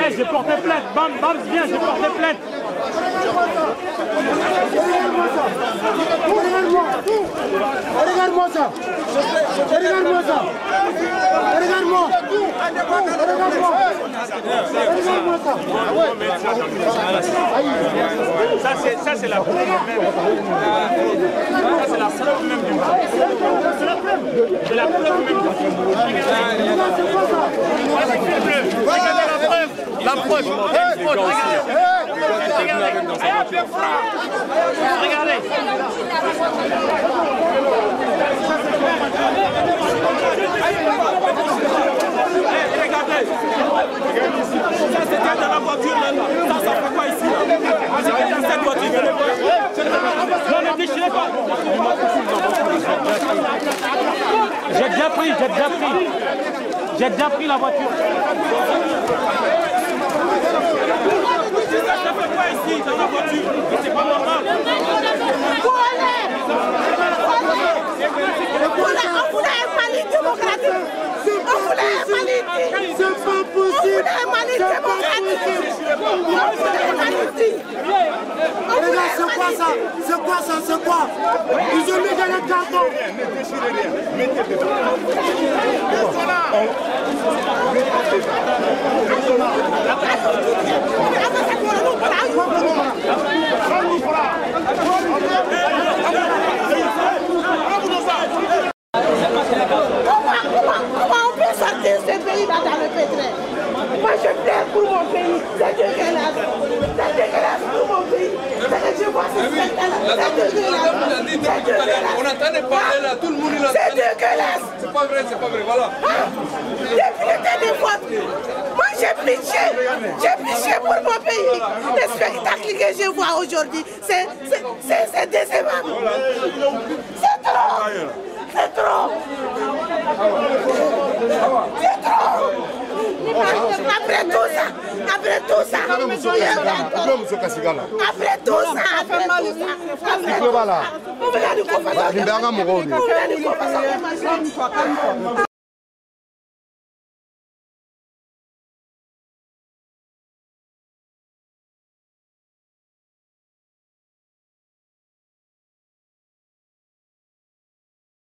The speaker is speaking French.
Ouais, j'ai porté plainte. Bam, viens, j'ai porté plainte. Regarde-moi ça. Regarde-moi ça. Regarde-moi. Regarde-moi. Regarde-moi ça. Ça c'est la preuve même. Ça c'est la preuve même du mal. C'est la preuve même du mal. Regardez la preuve. La preuve. Regardez. Regardez. Ça c'était dans la voiture là. Ça fait quoi ici là? C'était dans cette voiture. Non, ne déchirez pas. J'ai déjà pris. J'ai déjà pris la voiture. Ça fait quoi ici dans la voiture? C'est pas normal. C'est pas possible. C'est quoi ça? C'est quoi ça? C'est quoi? Ils ont mis dans le carton. Ne déchirez rien. Mettez dedans. Comment on peut sortir ce pays-là dans le pétrole? Moi je plains pour mon pays, c'est dégueulasse. C'est dégueulasse pour mon pays. C'est que je vois ce spectacle-là, c'est dégueulasse. On entendait parler là, tout le monde là. C'est dégueulasse. C'est pas vrai, voilà. Député de vote. Moi j'ai pitié pour mon pays. Le spectacle que je vois aujourd'hui, c'est décevant. C'est trop. C'est trop. C'est trop. Après tout ça, après tout ça, on va